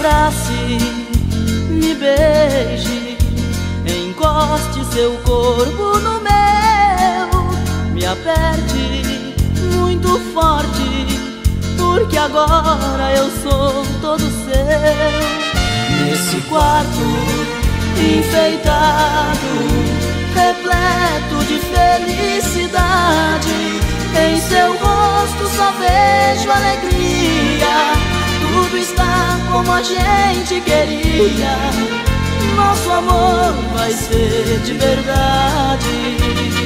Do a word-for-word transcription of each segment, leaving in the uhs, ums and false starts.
abrace, me beije, encoste seu corpo no meu, me aperte muito forte, porque agora eu sou todo seu. Nesse quarto enfeitado, repleto de felicidade, em seu rosto só vejo alegria. Tudo está como a gente queria, nosso amor vai ser de verdade.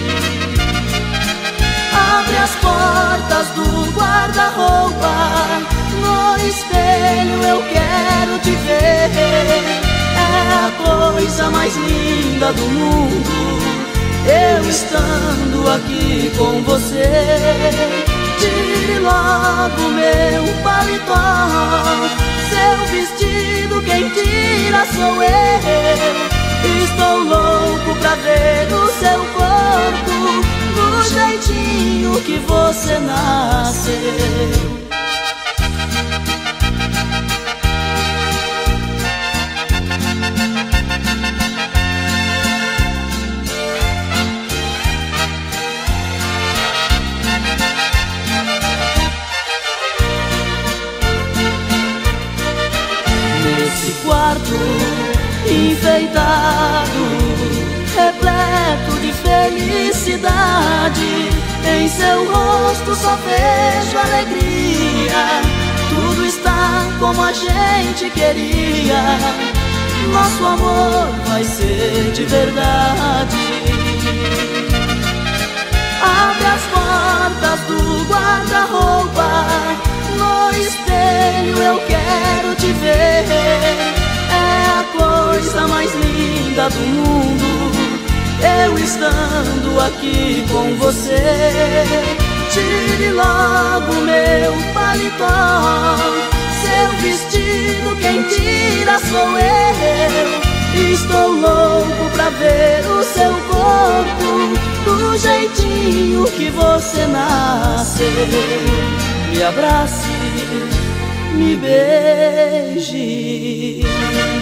Abre as portas do guarda-roupa, no espelho eu quero te ver. É a coisa mais linda do mundo, eu estando aqui com você. Tire logo meu paletó, seu vestido quem tira sou eu. Estou louco pra ver o seu corpo do jeitinho que você nasceu. Nesse quarto enfeitado, repleto de felicidade, em seu rosto só vejo alegria. Tudo está como a gente queria, nosso amor vai ser de verdade. Abre as portas do guarda-roupa, no espelho eu quero te ver. É a coisa mais linda do mundo, eu estando aqui com você. Tire logo meu paletó, seu vestido quem tira sou eu. Estou louco pra ver o seu corpo do jeitinho que você nasceu. Me abrace, me beije.